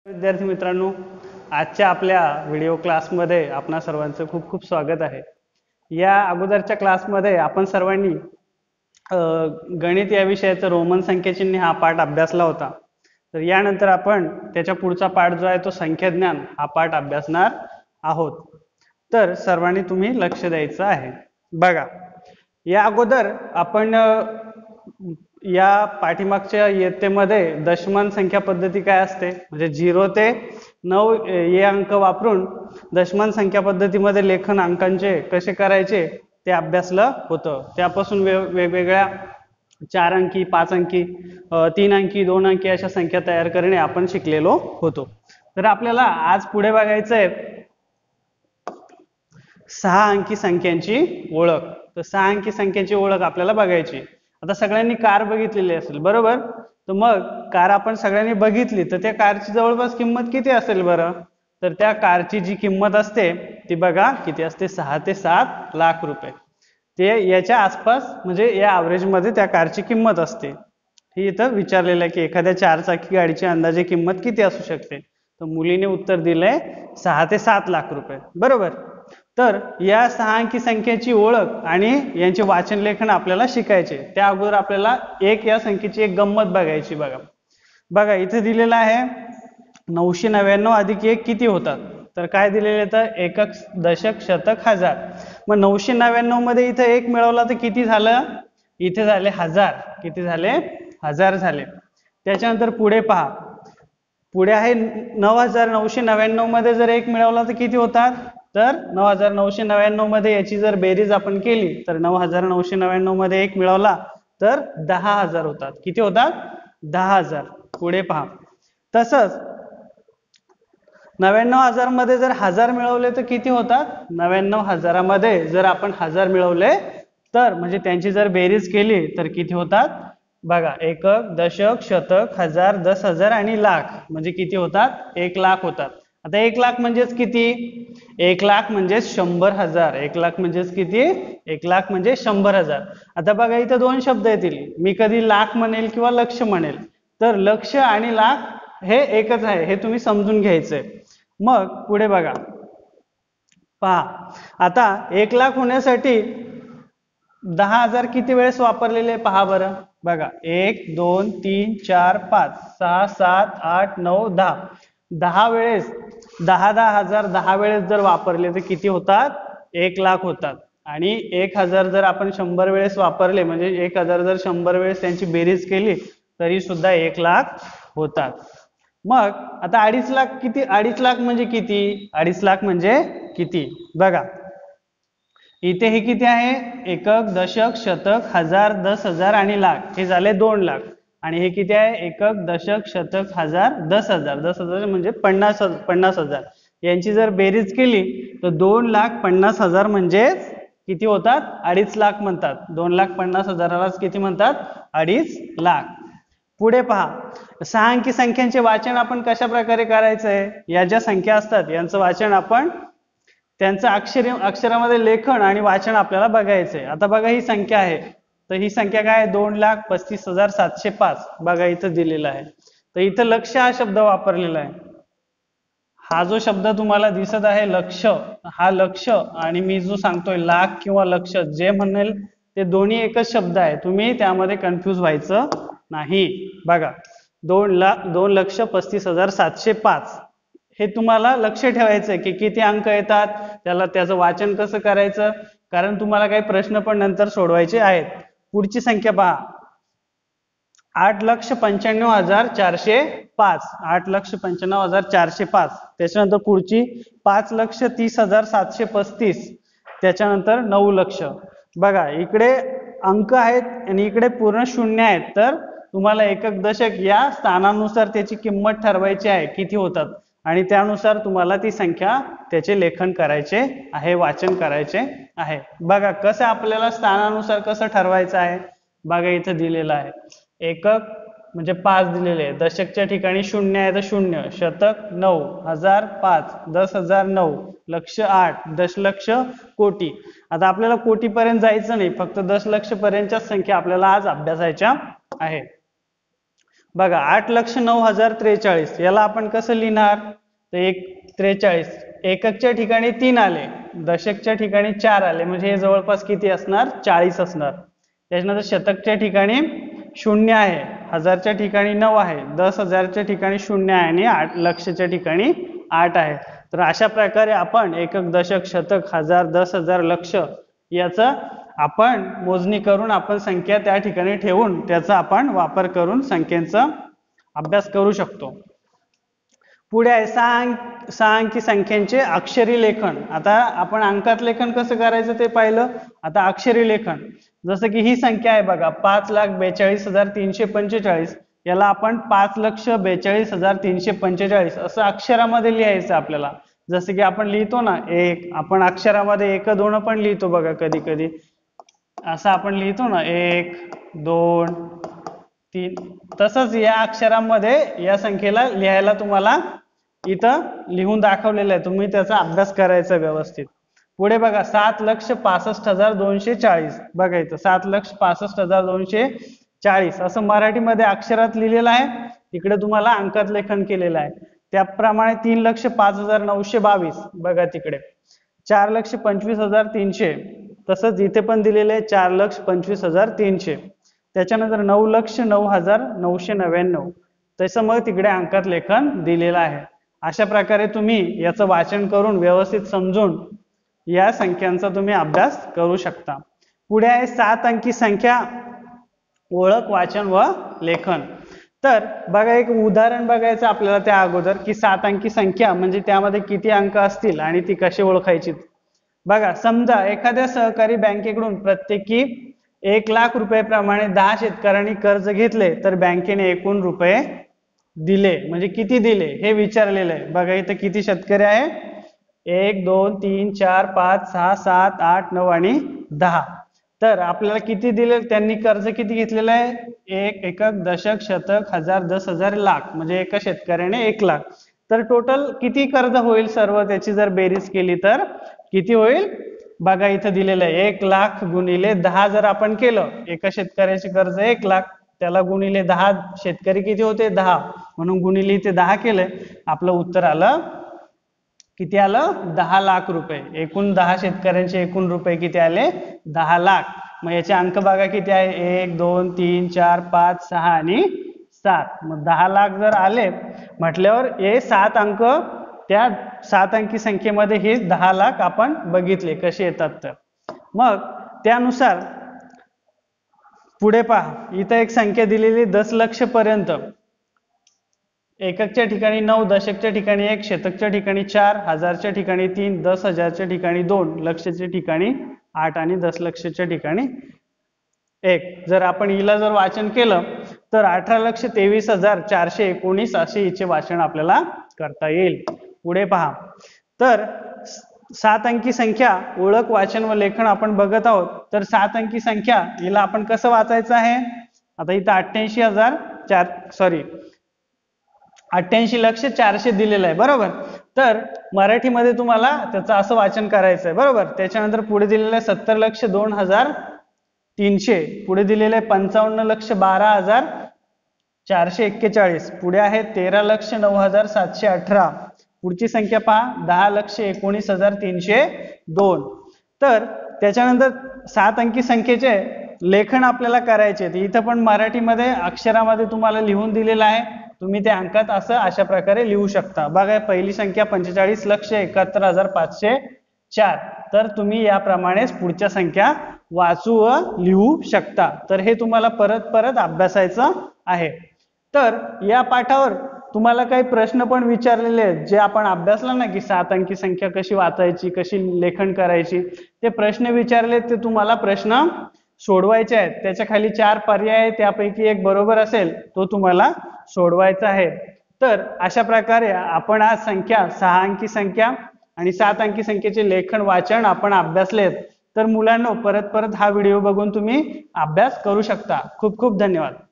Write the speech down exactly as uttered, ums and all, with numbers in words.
विद्यार्थी मित्रांनो, आजच्या आपल्या व्हिडिओ क्लासमध्ये आपणा सर्वांचं खूप खूप स्वागत आहे। या अगोदरच्या क्लासमध्ये आपण सर्वांनी गणित या विषयाचं रोमन संख्याचिन्ह हा पाठ अभ्यासला होता। तर यानंतर आपण त्याच्या पुढचा पाठ जो आहे तो संख्याज्ञान हा पाठ अभ्यासणार आहोत। तर सर्वांनी तुम्ही लक्ष द्यायचं आहे। बघा, या अगोदर आपण या पाठीमागच्या इयत्तेमध्ये दशमान संख्या पद्धती काय असते म्हणजे झिरो ते नऊ हे अंक वापरून दशमान संख्या पद्धतीमध्ये लेखन अंकांचे कसे करायचे ते अभ्यासलं होतं। त्यापासून वेगवेगळ्या चार अंकी, पाच अंकी, तीन अंकी, दोन अंकी अशा संख्या तयार करणे आपण शिकलेलो होतो। तर आपल्याला आज पुढे बघायचं आहे सहा अंकी संख्यांची ओळख। तर सहा अंकी संख्यांची ओळख आपल्याला बघायची। आता सगळ्यांनी कार बघितलेली असेल, बरोबर? तर मग कार आपण सगळ्यांनी बघितली तर त्या कारची जवळपास किंमत किती असेल बरं? तर त्या कारची जी किंमत असते ती बघा किती असते, सहा ते सात लाख रुपये। ते याच्या आसपास म्हणजे या ॲव्हरेज मध्ये त्या कारची किंमत असते। ही इथं विचारलेलं आहे की एखाद्या चारचाकी गाडीची अंदाजे किंमत किती असू शकते? तर मुलीने उत्तर दिलंय सहा ते सात लाख रुपये, बरोबर? तर या सहा अंकी संख्येची ओळख आणि यांचे वाचन लेखन आपल्याला शिकायचे। त्या अगोदर आपल्याला एक या संख्येची एक गंमत बघायची। बघा बघा इथे दिलेलं आहे नऊशे नव्याण्णव अधिक एक किती होतात? तर काय दिलेले तर एकक, दशक, शतक, हजार। मग नऊशे नव्याण्णव मध्ये इथे एक मिळवला तर किती झालं? इथे झाले हजार। किती झाले? हजार झाले। त्याच्यानंतर पुढे पहा, पुढे आहे नऊ हजार नऊशे नव्याण्णव मध्ये जर एक मिळवला तर किती होतात? तर नऊ हजार नऊशे नव्याण्णव मध्ये याची जर बेरीज आपण केली तर नऊ हजार नऊशे नव्याण्णव मध्ये एक मिळवला तर दहा हजार होतात। किती होतात? दहा हजार। पुढे पहा, तसंच नव्याण्णव हजार मध्ये जर हजार मिळवले तर किती होतात? नव्याण्णव हजारामध्ये जर आपण हजार मिळवले तर म्हणजे त्यांची जर बेरीज केली तर किती होतात? बघा, एकक, दशक, शतक, हजार, दस हजार आणि लाख म्हणजे किती होतात? एक लाख होतात। आता एक लाख म्हणजेच किती? एक लाख म्हणजे शंभर हजार। एक लाख म्हणजेच किती? एक लाख म्हणजे शंभर हजार। आता बघा इथे दोन शब्द येतील, मी कधी लाख म्हणेल किंवा लक्ष म्हणेल, तर लक्ष आणि लाख हे एकच आहे हे तुम्ही समजून घ्यायचंय। मग पुढे बघा, पहा आता एक लाख होण्यासाठी दहा हजार किती वेळेस वापरलेले पहा बरं। बघा, एक, दोन, तीन, चार, पाच, सहा, सात, आठ, नऊ, दहा। दहा वेळेस दहा दहा हजार दहा वेळेस जर वापरले तर किती होतात? एक लाख होतात। आणि एक हजार जर आपण शंभर वेळेस वापरले म्हणजे एक हजार जर शंभर वेळेस त्यांची बेरीज केली तरी सुद्धा एक लाख होतात। मग आता अडीच लाख किती? अडीच लाख म्हणजे किती? अडीच लाख म्हणजे किती? बघा इथे हे किती आहे? एकक, दशक, शतक, हजार, दस हजार आणि लाख हे झाले दोन लाख। आणि हे किती आहे? एकक, दशक, शतक, हजार, दस हजार। दस हजार म्हणजे पन्नास पन्नास हजार। यांची जर बेरीज केली तर दोन लाख पन्नास हजार म्हणजे किती होतात? अडीच लाख म्हणतात। दोन लाख पन्नास हजारालाच किती म्हणतात? अडीच लाख। पुढे पहा, सहा अंकी संख्यांचे वाचन आपण कशा प्रकारे करायचंय? या ज्या संख्या असतात यांचं वाचन आपण त्यांचं अक्षर अक्षरामध्ये लेखन आणि वाचन आपल्याला बघायचंय। आता बघा ही संख्या आहे, तर ही संख्या काय आहे? दोन लाख पस्तीस हजार सातशे पाच। बघा इथं दिलेला आहे, तर इथं लक्ष हा शब्द वापरलेला आहे। हा जो शब्द तुम्हाला दिसत आहे लक्ष, हा लक्ष आणि मी जो सांगतोय लाख किंवा लक्ष जे म्हणेल ते दोन्ही एकच शब्द आहे। तुम्ही त्यामध्ये कन्फ्यूज व्हायचं नाही। बघा दोन लाख दोन लक्ष पस्तीस हजार सातशे पाच हे तुम्हाला लक्ष ठेवायचं की किती अंक येतात, त्याला त्याचं वाचन कसं करायचं, कारण तुम्हाला काही प्रश्न पण नंतर सोडवायचे आहेत। पुढची संख्या पहा, आठ लक्ष पंच्याण्णव हजार चारशे पाच। आठ लक्ष पंच्याण्णव हजार चारशे पाच। त्याच्यानंतर पुढची पाच लक्ष तीस हजार सातशे पस्तीस। त्याच्यानंतर नऊ लक्ष। बघा इकडे अंक आहेत आणि इकडे पूर्ण शून्य आहेत, तर तुम्हाला एकक, दशक या स्थानानुसार त्याची किंमत ठरवायची आहे किती होतात आणि त्यानुसार तुम्हाला ती संख्या त्याचे लेखन करायचे आहे, वाचन करायचे आहे। बघा कसं आपल्याला स्थानानुसार कसं ठरवायचं आहे? बघा इथं दिलेलं आहे, एकक म्हणजे पाच दिलेले आहे, दशकच्या ठिकाणी शून्य आहे तर शून्य, शतक नऊ, हजार पाच, दस हजार नऊ, लक्ष आठ, दशलक्ष कोटी। आता आपल्याला कोटी पर्यंत जायचं नाही, फक्त दशलक्ष पर्यंतच्या संख्या आपल्याला आज अभ्यासायच्या आहे। बघा आठ लक्ष नऊ हजार त्रेचाळीस याला आपण कसं लिहिणार, तर एक त्रेचाळीस एककच्या ठिकाणी तीन आले, दशकच्या ठिकाणी चार आले, म्हणजे हे जवळपास किती असणार, चाळीस असणार. त्याच्यानंतर शतकच्या ठिकाणी शून्य आहे, हजारच्या ठिकाणी नऊ आहे, दस हजारच्या ठिकाणी शून्य आहे आणि आठ लक्षच्या ठिकाणी आठ आहे. तर अशा प्रकारे आपण एकक, दशक, शतक, हजार, दस हजार, लक्ष याचा आपण मोजणी करून आपण संख्या त्या ठिकाणी ठेवून त्याचा आपण वापर करून संख्यांचा अभ्यास करू शकतो. पुढे आहे सहा अंक सहा अंकी संख्यांचे अक्षरी लेखन. आता आपण अंकात लेखन कसं करायचं ते पाहिलं, आता अक्षरी लेखन. जसं की ही संख्या आहे बघा, पाच लाख बेचाळीस हजार तीनशे पंचेचाळीस, याला आपण पाच लक्ष बेचाळीस हजार तीनशे पंचेचाळीस असं अक्षरामध्ये लिहायचं आपल्याला. जसं की आपण लिहितो ना एक, आपण अक्षरामध्ये एक दोन पण लिहितो बघा कधी कधी, असं आपण लिहितो ना एक दोन तीन, तसंच या अक्षरामध्ये या संख्येला लिहायला तुम्हाला इथं लिहून दाखवलेलं आहे, तुम्ही त्याचा अभ्यास करायचा व्यवस्थित. पुढे बघा सात लक्ष पासष्ट हजार दोनशे चाळीस, बघा इथं सात लक्ष पासष्ट हजार दोनशे चाळीस असं मराठीमध्ये अक्षरात लिहिलेलं आहे, तिकडे तुम्हाला अंकात लेखन केलेलं आहे. त्याप्रमाणे तीन लक्ष पाच हजार नऊशे बावीस, बघा तिकडे चार लक्ष पंचवीस हजार तीनशे, तसंच इथे पण दिलेले आहे चार लक्ष पंचवीस हजार तीनशे. त्याच्यानंतर नऊ लक्ष नऊ हजार नऊशे नव्याण्णव, तसं मग तिकडे अंकात लेखन दिलेलं आहे. अशा प्रकारे तुम्ही याचं वाचन करून व्यवस्थित समजून या संख्यांचा तुम्ही अभ्यास करू शकता. पुढे आहे सात अंकी संख्या ओळख, वाचन व लेखन. तर बघा एक उदाहरण बघायचं आपल्याला त्या अगोदर, की सात अंकी संख्या म्हणजे त्यामध्ये किती अंक असतील आणि ती कशी ओळखायची. बघा समजा एखाद्या सहकारी बँकेकडून प्रत्येकी एक लाख रुपये प्रमाणे दहा शेतकऱ्यांनी कर्ज घेतले, तर बँकेने एकूण रुपये दिले म्हणजे किती दिले हे विचारलेलं आहे. बघा इथं किती शेतकरी आहे, एक दोन तीन चार पाच सहा सात आठ नऊ आणि दहा. तर आपल्याला किती दिले, त्यांनी कर्ज किती घेतलेलं आहे, एक, एकक, दशक, शतक, हजार, दस हजार, लाख, म्हणजे एका शेतकऱ्याने एक लाख. तर टोटल किती कर्ज होईल सर्व त्याची जर बेरीज केली तर किती होईल, बघा इथं दिलेलं आहे एक लाख गुणिले दहा. जर आपण केलं एका शेतकऱ्याचे कर्ज एक लाख, त्याला गुणिले दहा, शेतकरी किती होते दहा, म्हणून गुणिले इथे दहा केले, आपलं उत्तर आलं किती आलं, दहा लाख रुपये. एकूण दहा शेतकऱ्यांचे एकूण रुपये किती आले, दहा लाख. मग याचे अंक बघा किती आहे, एक दोन तीन चार पाच सहा आणि सात. मग दहा लाख जर आले म्हटल्यावर हे सात अंक, त्या सात अंकी संख्येमध्ये हे दहा लाख आपण बघितले कसे येतात. तर मग त्यानुसार पुढे पहा, इथं एक संख्या दिलेली दस लक्ष पर्यंत. एककच्या ठिकाणी नऊ, दशकच्या ठिकाणी एक, शतकच्या ठिकाणी चार, हजारच्या ठिकाणी तीन, दस हजारच्या ठिकाणी दोन, लक्षच्या ठिकाणी आठ आणि दस लक्षच्या ठिकाणी एक. जर आपण हिला जर वाचन केलं तर अठरा लक्ष तेवीस हजार चारशे एकोणीस असे हिचे वाचन आपल्याला करता येईल. पुढे पहा, तर सात अंकी संख्या ओळख, वाचन व लेखन आपण बघत आहोत. तर सात अंकी संख्या हिला आपण कसं वाचायचं आहे, आता इथं अठ्ठ्याऐंशी हजार चार सॉरी अठ्ठ्याऐंशी लक्ष चारशे दिलेलं आहे बरोबर. तर मराठीमध्ये तुम्हाला त्याचं असं वाचन करायचं आहे बरोबर. त्याच्यानंतर पुढे दिलेलं आहे सत्तर लक्ष दोन हजार तीनशे, पुढे दिलेलं आहे पंचावन्न लक्ष बारा हजार चारशे एक्केचाळीस, पुढे आहे तेरा लक्ष नऊ हजार सातशे अठरा, पुढची संख्या पहा दहा लक्ष एकोणीस हजार तीनशे दोन. तर त्याच्यानंतर सात अंकी संख्येचे लेखन आपल्याला करायचे, इथं पण मराठीमध्ये अक्षरामध्ये तुम्हाला लिहून दिलेलं आहे, तुम्ही ते अंकात असं अशा प्रकारे लिहू शकता. बघा पहिली संख्या पंचेचाळीस लक्ष एकाहत्तर हजार पाचशे चार. तर तुम्ही याप्रमाणेच पुढच्या संख्या वाचू व लिहू शकता. तर हे तुम्हाला परत परत अभ्यासायचं आहे. तर या पाठावर तुम्हाला काही प्रश्न पण विचारलेले आहेत, जे आपण अभ्यासला ना की सात अंकी संख्या कशी वाचायची, कशी लेखन करायची, ते प्रश्न विचारले ते तुम्हाला प्रश्न सोडवायचे आहेत. त्याच्या खाली चार पर्याय आहेत, त्यापैकी एक बरोबर असेल तो तुम्हाला सोडवायचा आहे. तर अशा प्रकारे आपण आज संख्या सहा अंकी संख्या आणि सात अंकी संख्येचे लेखन वाचन आपण अभ्यासलेत. तर मुलांनो परत परत हा व्हिडिओ बघून तुम्ही अभ्यास करू शकता. खूप खूप धन्यवाद.